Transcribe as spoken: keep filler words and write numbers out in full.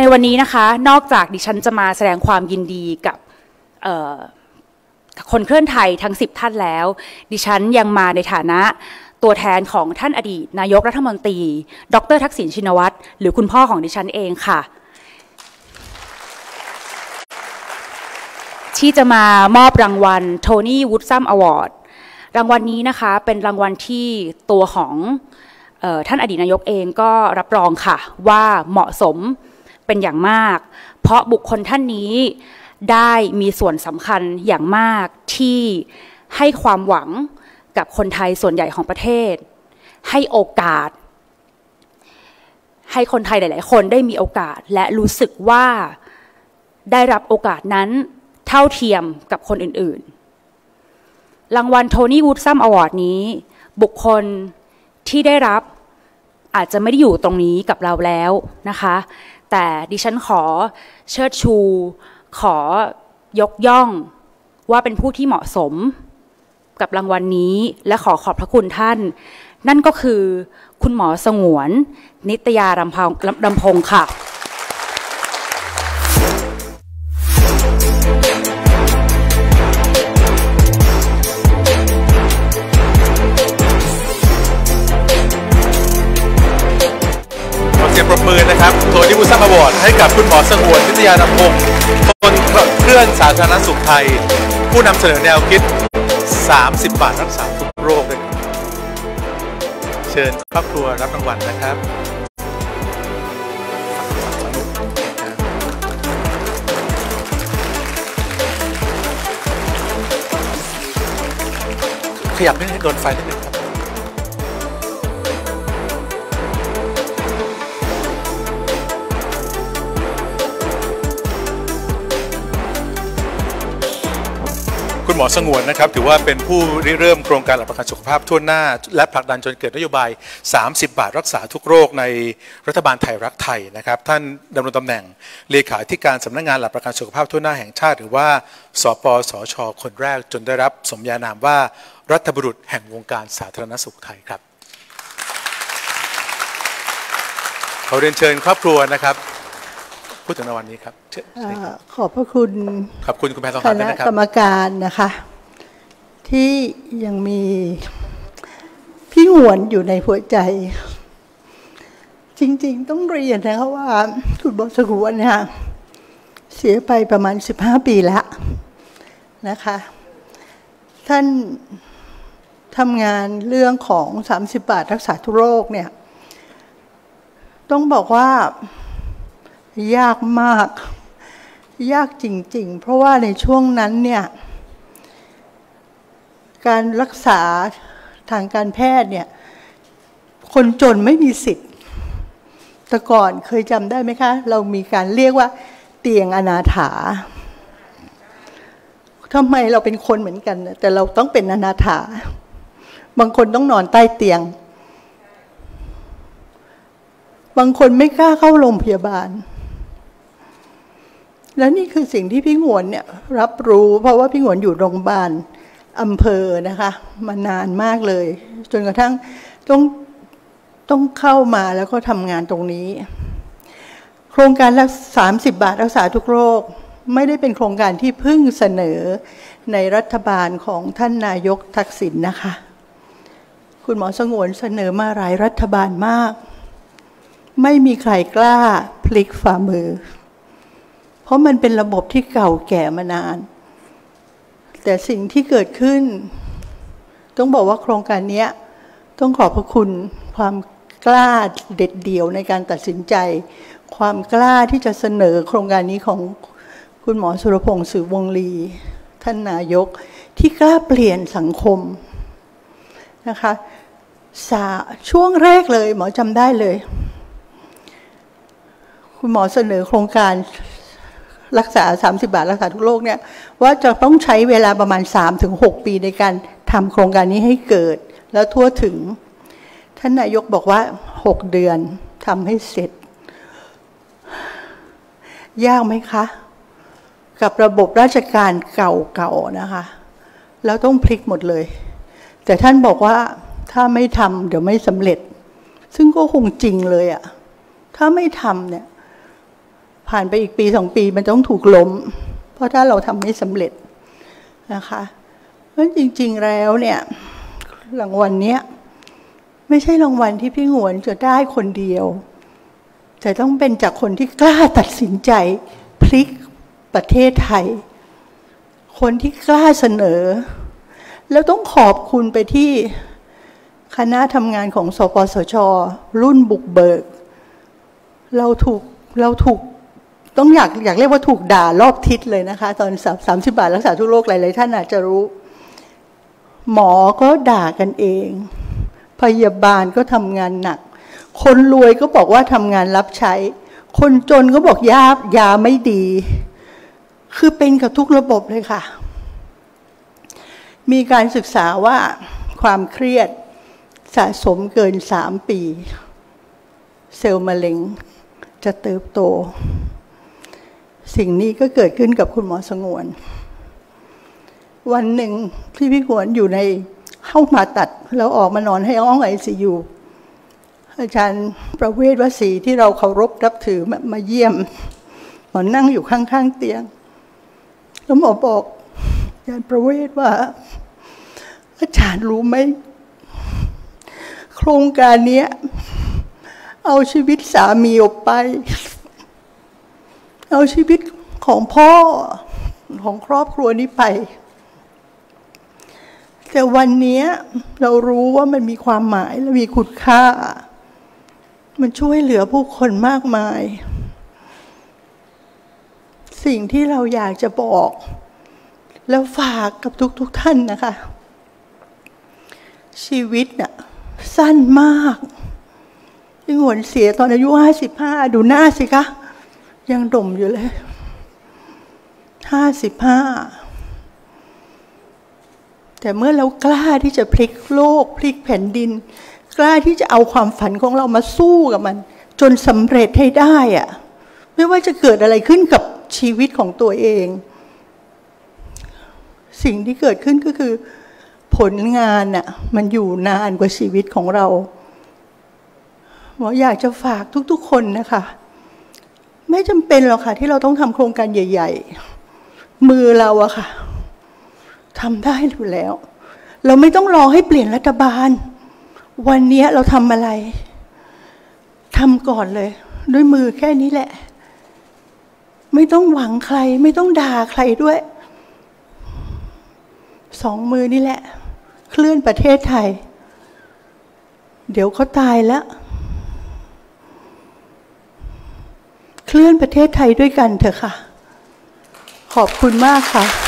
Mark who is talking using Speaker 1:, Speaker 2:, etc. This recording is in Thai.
Speaker 1: วันนี้นะคะนอกจากดิฉันจะมาแสดงความยินดีกับคนเคลื่อนไทยทั้งสิบท่านแล้วดิฉันยังมาในฐานะตัวแทนของท่านอดีตนายกรัฐมนตรีดร.ทักษิณชินวัตรหรือคุณพ่อของดิฉันเองค่ะที่จะมามอบรางวัลโทนี่วูดซัมอวอร์ดรางวัลนี้นะคะเป็นรางวัลที่ตัวของเอ่อท่านอดีตนายกเองก็รับรองค่ะว่าเหมาะสมเป็นอย่างมากเพราะบุคคลท่านนี้ได้มีส่วนสำคัญอย่างมากที่ให้ความหวังกับคนไทยส่วนใหญ่ของประเทศให้โอกาสให้คนไทยหลายๆคนได้มีโอกาสและรู้สึกว่าได้รับโอกาสนั้นเท่าเทียมกับคนอื่นๆรางวัลโทนี่วูดซัมอวอร์ดนี้บุคคลที่ได้รับอาจจะไม่ได้อยู่ตรงนี้กับเราแล้วนะคะแต่ดิฉันขอเชิดชูขอยกย่องว่าเป็นผู้ที่เหมาะสมกับรางวัลนี้และขอขอบพระคุณท่านนั่นก็คือคุณหมอสงวนนิตยารำพงรำพงค่ะ
Speaker 2: เสียงปรบมือนะครับโทนี่วูดซัมอวอร์ดให้กับคุณหมอสงวนนิตยารำพงคนขับเคลื่อนสาธารณสุขไทยผู้นำเสนอแนวคิดสามสิบบาทรักษาทุกโรคเลยเชิญครอบครัวรับรางวัลนะครับขยับให้โดนไฟนิดนึงครับคุณหมอสงวนนะครับถือว่าเป็นผู้ริเริ่มโครงการหลักประกันสุขภาพทั่วหน้าและผลักดันจนเกิดนโยบายสามสิบบาทรักษาทุกโรคในรัฐบาลไทยรักไทยนะครับท่านดำรงตำแหน่งเลขาธิการสำนักงานหลักประกันสุขภาพทั่วหน้าแห่งชาติหรือว่าสปสช.คนแรกจนได้รับสมญานามว่ารัฐบุรุษแห่งวงการสาธารณสุขไทยครับขอเรียนเชิญครอบครัวนะครับพูดถึงในวันนี้ครับ
Speaker 3: ขอบพระคุณ
Speaker 2: ขอบคุณคุณแพทย์ทอง
Speaker 3: ค
Speaker 2: คำ
Speaker 3: ณะ
Speaker 2: นะครับ
Speaker 3: กรรมการนะคะที่ยังมีพี่หวนอยู่ในหัวใจจริงๆต้องเรียนนะคะว่าคุณหมอสงวนเนี่ยเสียไปประมาณสิบห้าปีแล้วนะคะท่านทำงานเรื่องของสามสิบบาทรักษาทุกโรคเนี่ยต้องบอกว่ายากมากยากจริงๆเพราะว่าในช่วงนั้นเนี่ยการรักษาทางการแพทย์เนี่ยคนจนไม่มีสิทธิ์แต่ก่อนเคยจำได้ไหมคะเรามีการเรียกว่าเตียงอนาถาทำไมเราเป็นคนเหมือนกันแต่เราต้องเป็นอนาถาบางคนต้องนอนใต้เตียงบางคนไม่กล้าเข้าโรงพยาบาลและนี่คือสิ่งที่พี่หวนเนี่ยรับรู้เพราะว่าพี่หวนอยู่โรงพยาบาลอำเภอนะคะมานานมากเลยจนกระทั่งต้องต้องเข้ามาแล้วก็ทำงานตรงนี้โครงการรักสามสิบบาทรักษาทุกโรคไม่ได้เป็นโครงการที่เพิ่งเสนอในรัฐบาลของท่านนายกทักษิณนะคะคุณหมอสงวนเสนอมาหลายรัฐบาลมากไม่มีใครกล้าพลิกฝ่ามือเพราะมันเป็นระบบที่เก่าแก่มานานแต่สิ่งที่เกิดขึ้นต้องบอกว่าโครงการนี้ต้องขอบพระคุณความกล้าเด็ดเดี่ยวในการตัดสินใจความกล้าที่จะเสนอโครงการนี้ของคุณหมอสุรพงษ์สืบวงลีท่านนายกที่กล้าเปลี่ยนสังคมนะคะช่วงแรกเลยหมอจำได้เลยคุณหมอเสนอโครงการรักษาสามสิบบาทรักษาทุกโรคเนี่ยว่าจะต้องใช้เวลาประมาณ สามถึงหก ปีในการทำโครงการนี้ให้เกิดแล้วทั่วถึงท่านนายกบอกว่าหกเดือนทำให้เสร็จยากไหมคะกับระบบราชการเก่าๆนะคะแล้วต้องพลิกหมดเลยแต่ท่านบอกว่าถ้าไม่ทำเดี๋ยวไม่สำเร็จซึ่งก็คงจริงเลยอะถ้าไม่ทำเนี่ยผ่านไปอีกปีสองปีมันต้องถูกล้มเพราะถ้าเราทำไม่สำเร็จนะคะเพราะจริงๆแล้วเนี่ยรางวัลเนี้ยไม่ใช่รางวัลที่พี่หงวนจะได้คนเดียวแต่ต้องเป็นจากคนที่กล้าตัดสินใจพลิกประเทศไทยคนที่กล้าเสนอแล้วต้องขอบคุณไปที่คณะทำงานของสปสช.รุ่นบุกเบิกเราถูกเราถูกต้องอยากอยากเรียกว่าถูกด่ารอบทิศเลยนะคะตอนสามสิบบาทรักษาทุกโรคหลายๆท่านอาจจะรู้หมอก็ด่ากันเองพยาบาลก็ทำงานหนักคนรวยก็บอกว่าทำงานรับใช้คนจนก็บอกยายาไม่ดีคือเป็นกับทุกระบบเลยค่ะมีการศึกษาว่าความเครียดสะสมเกินสามปีเซลล์มะเร็งจะเติบโตสิ่งนี้ก็เกิดขึ้นกับคุณหมอสงวนวันหนึ่งที่พี่หงวนอยู่ในห้องผ่าตัดแล้วออกมานอนให้ห้องไอซียูอาจารย์ประเวศวสีที่เราเคารพนับถือมาเยี่ยมหมอนั่งอยู่ข้างๆเตียงแล้วหมอบอกอาจารย์ประเวศว่าอาจารย์รู้ไหมโครงการนี้เอาชีวิตสามีออกไปเอาชีวิตของพ่อของครอบครัวนี้ไปแต่วันนี้เรารู้ว่ามันมีความหมายและมีคุณค่ามันช่วยเหลือผู้คนมากมายสิ่งที่เราอยากจะบอกแล้วฝากกับทุกๆ ท่านนะคะชีวิตน่ะสั้นมากพี่หงวนเสียตอนอายุห้าสิบห้าดูหน้าสิคะยังดมอยู่เลยห้าสิบห้าแต่เมื่อเรากล้าที่จะพลิกโลกพลิกแผ่นดินกล้าที่จะเอาความฝันของเรามาสู้กับมันจนสำเร็จให้ได้อะไม่ว่าจะเกิดอะไรขึ้นกับชีวิตของตัวเองสิ่งที่เกิดขึ้นก็คือผลงานน่ะมันอยู่นานกว่าชีวิตของเราหมออยากจะฝากทุกๆคนนะคะไม่จำเป็นหรอกค่ะที่เราต้องทำโครงการใหญ่ๆมือเราอะค่ะทำได้อยู่แล้วเราไม่ต้องรอให้เปลี่ยนรัฐบาลวันนี้เราทำอะไรทำก่อนเลยด้วยมือแค่นี้แหละไม่ต้องหวังใครไม่ต้องด่าใครด้วยสองมือนี่แหละเคลื่อนประเทศไทยเดี๋ยวเขาตายแล้วเคลื่อนประเทศไทยด้วยกันเถอะค่ะขอบคุณมากค่ะ